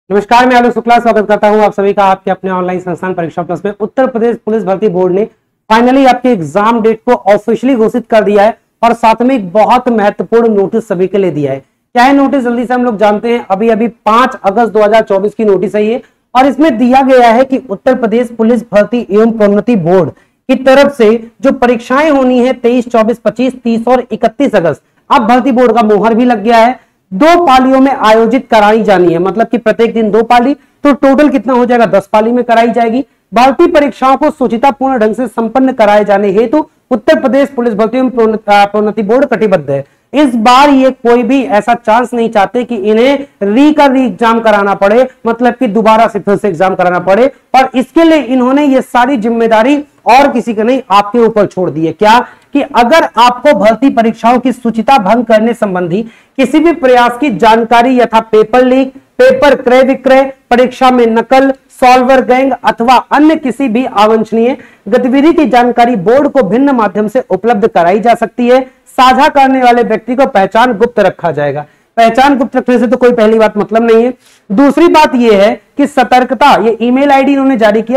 नमस्कार, मैं आलोक शुक्ला स्वागत करता हूं आप सभी का आपके अपने ऑनलाइन संस्थान परीक्षा प्लस में। उत्तर प्रदेश पुलिस भर्ती बोर्ड ने फाइनली आपके एग्जाम डेट को ऑफिशियली घोषित कर दिया है और साथ में एक बहुत महत्वपूर्ण नोटिस सभी के लिए दिया है। क्या है नोटिस, जल्दी से हम लोग जानते हैं। अभी अभी 5 अगस्त 2024 की नोटिस है ये, और इसमें दिया गया है कि उत्तर प्रदेश पुलिस भर्ती एवं प्रोन्नति बोर्ड की तरफ से जो परीक्षाएं होनी है 23, 24, 25, 30 और 31 अगस्त, अब भर्ती बोर्ड का मोहर भी लग गया है। 2 पालियों में आयोजित कराई जानी है, मतलब कि प्रत्येक दिन 2 पाली, तो टोटल कितना हो जाएगा, 10 पाली में कराई जाएगी। भर्ती परीक्षाओं को सुचितापूर्ण ढंग से संपन्न कराए जाने हेतु उत्तर प्रदेश पुलिस भर्ती एवं प्रोन्नति बोर्ड कटिबद्ध है। इस बार ये कोई भी ऐसा चांस नहीं चाहते कि इन्हें री एग्जाम कराना पड़े, मतलब कि दोबारा से फिर से एग्जाम कराना पड़े, और इसके लिए इन्होंने ये सारी जिम्मेदारी और किसी का नहीं आपके ऊपर छोड़ दी है। क्या कि अगर आपको भर्ती परीक्षाओं की सुचिता भंग करने संबंधी किसी भी प्रयास की जानकारी यथा पेपर लीक, पेपर क्रय विक्रय, परीक्षा में नकल, सॉल्वर गैंग अथवा अन्य किसी भी अवांछनीय गतिविधि की जानकारी बोर्ड को भिन्न माध्यम से उपलब्ध कराई जा सकती है। साझा करने वाले व्यक्ति को पहचान गुप्त रखा जाएगा। पहचान गुप्त रखने से तो कोई पहली बात मतलब नहीं है। दूसरी बात यह है कि सतर्कता, ये ईमेल आईडी इन्होंने जारी किया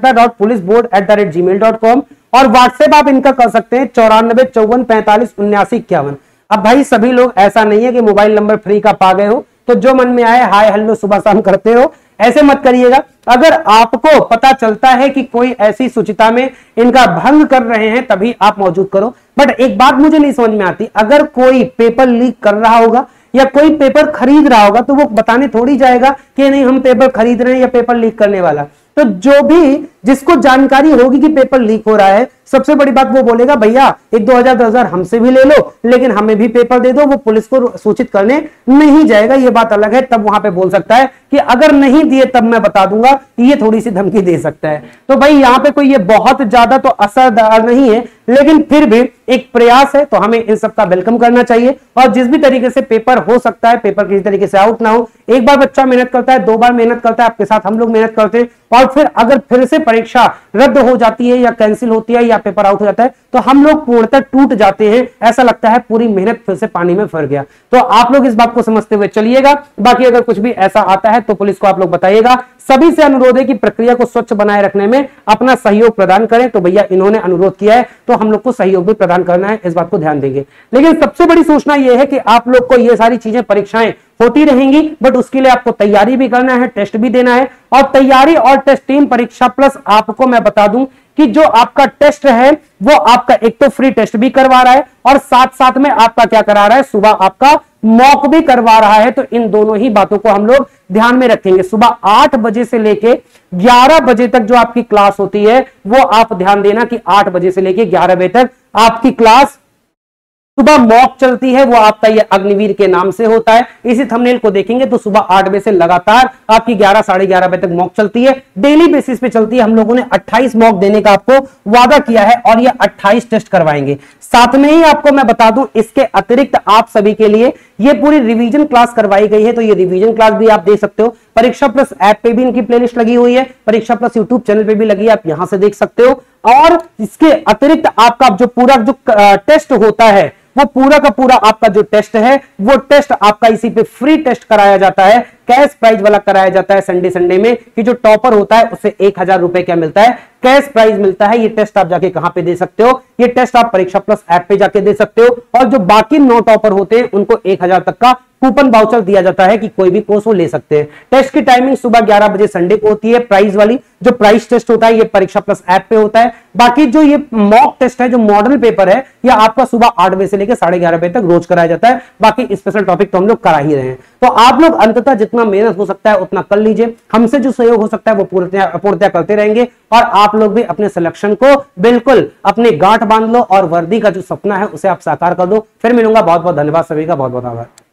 सतर्कता.पुलिसबोर्ड@gmail.com, और व्हाट्सएप आप इनका कर सकते हैं 94 54 45 79 51। अब भाई सभी लोग ऐसा नहीं है कि मोबाइल नंबर फ्री का पा गए हो तो जो मन में आए हाय हेलो सुबह शाम करते हो, ऐसे मत करिएगा। अगर आपको पता चलता है कि कोई ऐसी सूचिता में इनका भंग कर रहे हैं तभी आप मौजूद करो। बट एक बात मुझे नहीं समझ में आती, अगर कोई पेपर लीक कर रहा होगा या कोई पेपर खरीद रहा होगा तो वो बताने थोड़ी जाएगा कि नहीं हम पेपर खरीद रहे हैं या पेपर लीक करने वाला। तो जो भी जिसको जानकारी होगी कि पेपर लीक हो रहा है, सबसे बड़ी बात वो बोलेगा भैया एक 2000 हमसे भी ले लो, लेकिन हमें भी पेपर दे दो। वो पुलिस को सूचित करने नहीं जाएगा, ये बात अलग है। तब वहां पे बोल सकता है कि अगर नहीं दिए तब मैं बता दूंगा, ये थोड़ी सी धमकी दे सकता है। तो भाई यहाँ पे कोई ये बहुत ज्यादा तो असरदार नहीं है, लेकिन फिर भी एक प्रयास है तो हमें इन सबका वेलकम करना चाहिए। और जिस भी तरीके से पेपर हो सकता है, पेपर किसी तरीके से आउट ना हो। एक बार बच्चा मेहनत करता है, 2 बार मेहनत करता है, आपके साथ हम लोग मेहनत करते हैं, और फिर अगर फिर से परीक्षा रद्द हो जाती है या कैंसिल होती है या पेपर आउट हो जाता है तो हम लोग पूर्णतः टूट जाते हैं। ऐसा लगता है पूरी मेहनत फिर से पानी में फर गया। तो आप लोग इस बात को समझते हुए चलिएगा। बाकी अगर कुछ भी ऐसा आता है तो पुलिस को आप लोग बताइएगा। सभी से अनुरोध है कि प्रक्रिया को स्वच्छ बनाए रखने में अपना सहयोग प्रदान करें। तो भैया इन्होंने अनुरोध किया है तो हम लोग को सहयोग भी प्रदान करना है, इस बात को ध्यान देंगे। लेकिन सबसे बड़ी सूचना यह है कि आप लोग को ये सारी चीजें परीक्षाएं होती रहेंगी, बट उसके लिए आपको तैयारी भी करना है, टेस्ट भी देना है। और तैयारी और टेस्ट टीम परीक्षा प्लस आपको मैं बता दूं कि जो आपका टेस्ट है वो आपका एक तो फ्री टेस्ट भी करवा रहा है और साथ साथ में आपका क्या करा रहा है, सुबह आपका मॉक भी करवा रहा है। तो इन दोनों ही बातों को हम लोग ध्यान में रखेंगे। सुबह 8 बजे से लेके 11 बजे तक जो आपकी क्लास होती है वो आप ध्यान देना कि 8 बजे से लेके 11 बजे तक आपकी क्लास सुबह मॉक चलती है। वो आपका ये अग्निवीर के नाम से होता है। इसी थंबनेल को देखेंगे तो सुबह 8 बजे से लगातार आपकी 11 साढ़े 11 बजे तक मॉक चलती है, डेली बेसिस पे चलती है। हम लोगों ने 28 मॉक देने का आपको वादा किया है और ये 28 टेस्ट करवाएंगे। साथ में ही आपको मैं बता दूं इसके अतिरिक्त आप सभी के लिए ये पूरी रिवीजन क्लास करवाई गई है। तो ये रिवीजन क्लास भी आप देख सकते हो। परीक्षा प्लस ऐप पे भी इनकी प्लेलिस्ट लगी हुई है, परीक्षा प्लस यूट्यूब चैनल पे भी लगी है, आप यहां से देख सकते हो। और इसके अतिरिक्त आपका जो पूरा जो टेस्ट होता है वो पूरा का पूरा आपका जो टेस्ट है वो टेस्ट आपका इसी पे फ्री टेस्ट कराया जाता है, कैश प्राइज वाला कराया जाता है। संडे में कि जो टॉपर होता है उससे 1000 रुपए क्या मिलता है, कैश प्राइज मिलता है। ये टेस्ट आप जाके कहां पे दे सकते हो, ये टेस्ट आप परीक्षा प्लस ऐप पे जाके दे सकते हो। और जो बाकी 9 टॉपर होते हैं उनको 1000 तक का कूपन वाउचर दिया जाता है कि कोई भी कोर्स वो ले सकते हैं। टेस्ट की टाइमिंग सुबह 11 बजे संडे को होती है। प्राइज वाली जो प्राइस टेस्ट होता है ये परीक्षा प्लस ऐप पे होता है। बाकी जो ये मॉक टेस्ट है, जो मॉडल पेपर है, ये आपका सुबह 8 बजे से लेकर 11:30 बजे तक रोज कराया जाता है। बाकी स्पेशल टॉपिक तो हम लोग करा ही रहे हैं। तो आप लोग अंततः जितना मेहनत हो सकता है उतना कर लीजिए। हमसे जो सहयोग हो सकता है वो पूर्णतः करते रहेंगे। और आप लोग भी अपने सिलेक्शन को बिल्कुल अपने गांठ बांध लो और वर्दी का जो सपना है उसे आप साकार कर दो। फिर मिलूंगा। बहुत बहुत धन्यवाद सभी का, बहुत बहुत आभार।